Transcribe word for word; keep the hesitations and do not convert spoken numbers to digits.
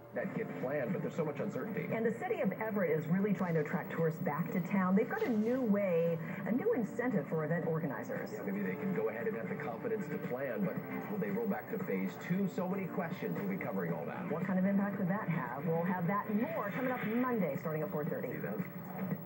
that get planned, but there's so much uncertainty. And the city of Everett is really trying to attract tourists back to town. They've got a new way, a new incentive for event organizers. Yeah, maybe they can go ahead and have the confidence to plan, but will they roll back to phase two? So many questions. We'll be covering all that. What kind of impact would that have? We'll have that and more coming up Monday starting at four thirty. See you then.